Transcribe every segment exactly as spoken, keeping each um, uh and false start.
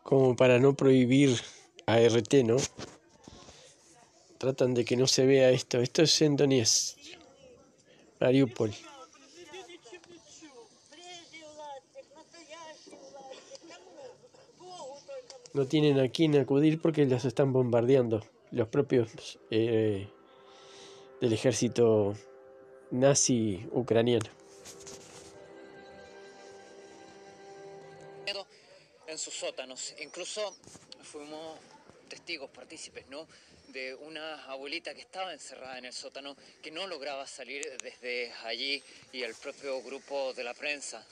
como para no prohibir a R T, ¿no? Tratan de que no se vea esto. Esto es en Donetsk, Mariupol. No tienen a quién acudir porque los están bombardeando los propios eh, del ejército nazi ucraniano. En sus sótanos, incluso fuimos testigos, partícipes, ¿no?, de una abuelita que estaba encerrada en el sótano, que no lograba salir desde allí, y el propio grupo de la prensa.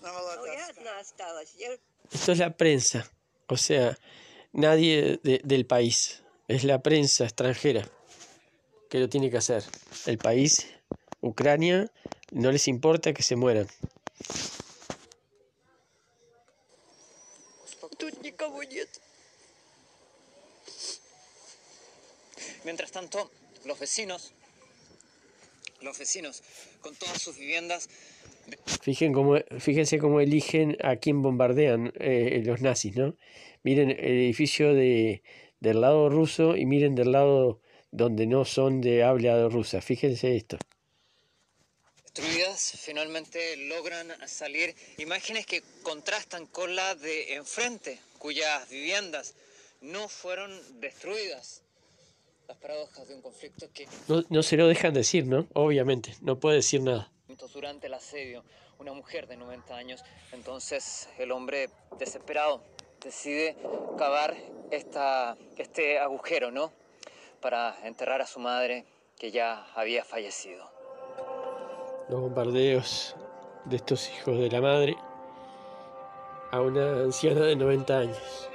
Esto es la prensa, o sea, nadie de, del país, es la prensa extranjera que lo tiene que hacer. El país, Ucrania, no les importa que se mueran. Mientras tanto, los vecinos, los vecinos, con todas sus viviendas... Fíjense cómo, fíjense cómo eligen a quién bombardean eh, los nazis, ¿no? Miren el edificio de, del lado ruso y miren del lado donde no son de habla rusa. Fíjense esto. Destruidas, finalmente logran salir imágenes que contrastan con la de enfrente, cuyas viviendas no fueron destruidas. Las paradojas de un conflicto que... No, no se lo dejan decir, ¿no? Obviamente, no puede decir nada. Durante el asedio, una mujer de noventa años, entonces el hombre desesperado decide cavar esta, este agujero, ¿no?, para enterrar a su madre, que ya había fallecido. Los bombardeos de estos hijos de la madre a una anciana de noventa años.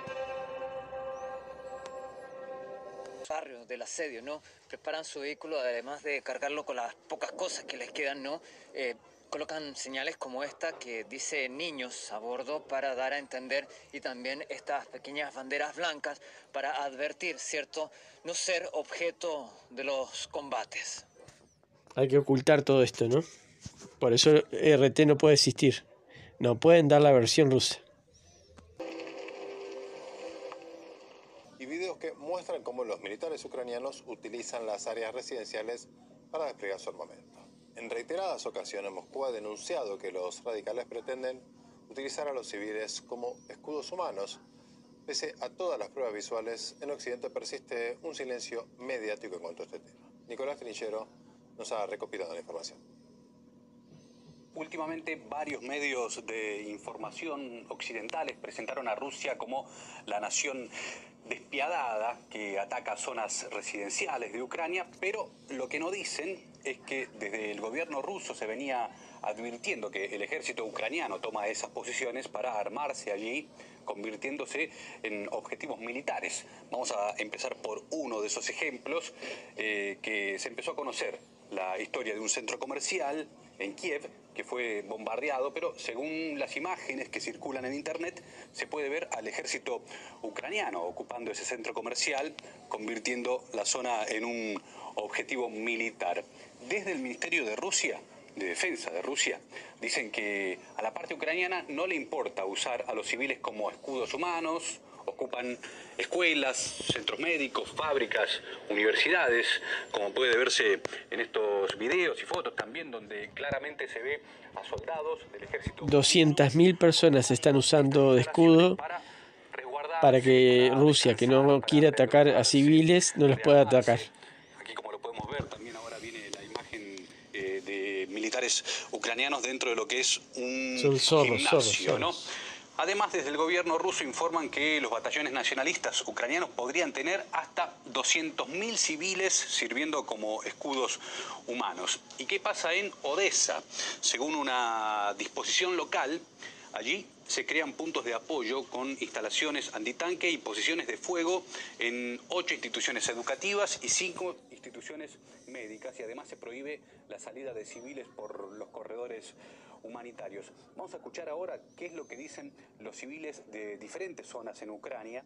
Barrio del asedio, ¿no? Preparan su vehículo, además de cargarlo con las pocas cosas que les quedan, ¿no? Eh, colocan señales como esta que dice niños a bordo para dar a entender, y también estas pequeñas banderas blancas para advertir, ¿cierto?, no ser objeto de los combates. Hay que ocultar todo esto, ¿no? Por eso R T no puede existir. No pueden dar la versión rusa. Y videos que muestran cómo los militares ucranianos utilizan las áreas residenciales para desplegar su armamento. En reiteradas ocasiones Moscú ha denunciado que los radicales pretenden utilizar a los civiles como escudos humanos. Pese a todas las pruebas visuales, en Occidente persiste un silencio mediático en cuanto a este tema. Nicolás Trinchero nos ha recopilado la información. Últimamente varios medios de información occidentales presentaron a Rusia como la nación despiadada que ataca zonas residenciales de Ucrania, pero lo que no dicen es que desde el gobierno ruso se venía advirtiendo que el ejército ucraniano toma esas posiciones para armarse allí, convirtiéndose en objetivos militares. Vamos a empezar por uno de esos ejemplos, eh, que se empezó a conocer la historia de un centro comercial en Kiev que fue bombardeado, pero según las imágenes que circulan en internet se puede ver al ejército ucraniano ocupando ese centro comercial, convirtiendo la zona en un objetivo militar. Desde el Ministerio de Rusia, de Defensa de Rusia, dicen que a la parte ucraniana no le importa usar a los civiles como escudos humanos. Ocupan escuelas, centros médicos, fábricas, universidades, como puede verse en estos videos y fotos también, donde claramente se ve a soldados del ejército. doscientas mil personas están usando de escudo para que Rusia, que no quiere atacar a civiles, no los pueda atacar. Aquí, como lo podemos ver, también ahora viene la imagen eh, de militares ucranianos dentro de lo que es un Son zorros, gimnasio, zorros, zorros. ¿no? Además, desde el gobierno ruso informan que los batallones nacionalistas ucranianos podrían tener hasta doscientos mil civiles sirviendo como escudos humanos. ¿Y qué pasa en Odessa? Según una disposición local, allí se crean puntos de apoyo con instalaciones antitanque y posiciones de fuego en ocho instituciones educativas y cinco instituciones médicas, y además se prohíbe la salida de civiles por los corredores humanitarios. Vamos a escuchar ahora qué es lo que dicen los civiles de diferentes zonas en Ucrania.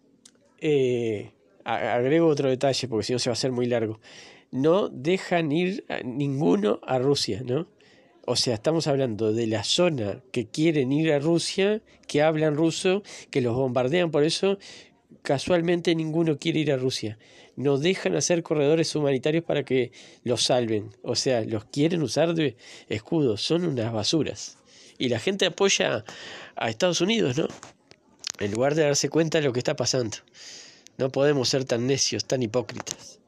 Eh, agrego otro detalle porque si no se va a hacer muy largo. No dejan ir a ninguno a Rusia, ¿no? O sea, estamos hablando de la zona que quieren ir a Rusia, que hablan ruso, que los bombardean, por eso casualmente ninguno quiere ir a Rusia. No dejan hacer corredores humanitarios para que los salven. O sea, los quieren usar de escudos, son unas basuras. Y la gente apoya a Estados Unidos, ¿no? En lugar de darse cuenta de lo que está pasando. No podemos ser tan necios, tan hipócritas.